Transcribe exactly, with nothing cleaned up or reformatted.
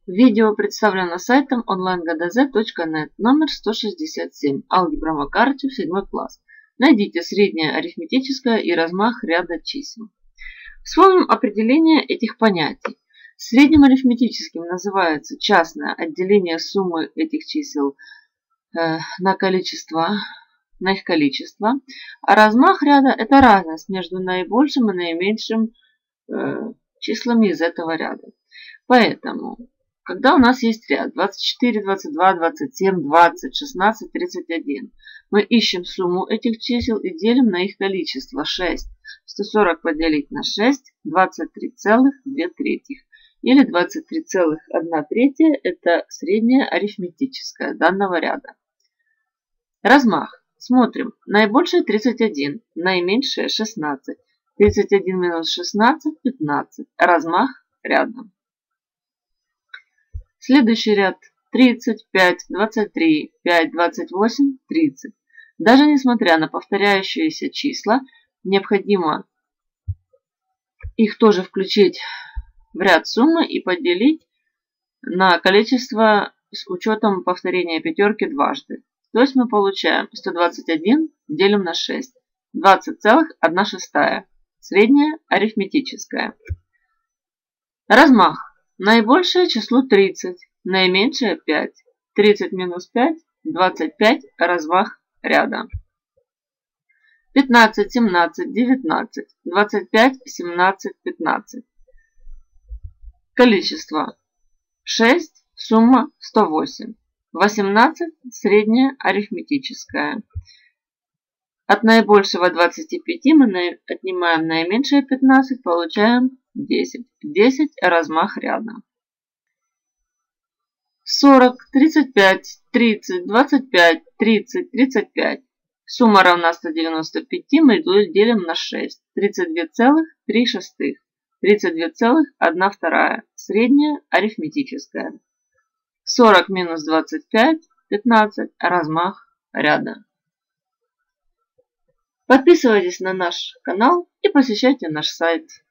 Видео представлено сайтом онлайн гэ дэ зет точка нет, номер сто шестьдесят семь, алгебра Макарычев, седьмой класс. Найдите среднее арифметическое и размах ряда чисел. Вспомним определение этих понятий. Средним арифметическим называется частное отделение суммы этих чисел э, на количество, на их количество, а размах ряда – это разность между наибольшим и наименьшим э, числами из этого ряда. Поэтому, когда у нас есть ряд двадцать четыре, двадцать два, двадцать семь, двадцать, шестнадцать, тридцать один, мы ищем сумму этих чисел и делим на их количество шесть. сто сорок поделить на шесть – двадцать три целых две третьих. Или двадцать три целых одна третья – это среднее арифметическое данного ряда. Размах. Смотрим. Наибольшее тридцать один, наименьшее шестнадцать. тридцать один минус шестнадцать – пятнадцать. Размах ряда. Следующий ряд тридцать, пять, двадцать три, пять, двадцать восемь, тридцать. Даже несмотря на повторяющиеся числа, необходимо их тоже включить в ряд суммы и поделить на количество с учетом повторения пятерки дважды. То есть мы получаем сто двадцать один делим на шесть. двадцать целых одна шестая. Среднее арифметическое. Размах. Наибольшее число тридцать, наименьшее пять. тридцать минус пять – двадцать пять, размах ряда. пятнадцать, семнадцать, девятнадцать, двадцать пять, семнадцать, пятнадцать. Количество шесть, сумма сто восемь. восемнадцать – среднее арифметическое. От наибольшего двадцати пяти мы отнимаем наименьшее пятнадцать, получаем десять. десять – размах ряда. сорок, тридцать пять, тридцать, двадцать пять, тридцать, тридцать пять. Сумма равна ста девяноста пяти, мы делим на шесть. тридцать два целых три шестых. тридцать два целых одна вторая. Среднее арифметическое. сорок минус двадцать пять, пятнадцать. Размах ряда. Подписывайтесь на наш канал и посещайте наш сайт.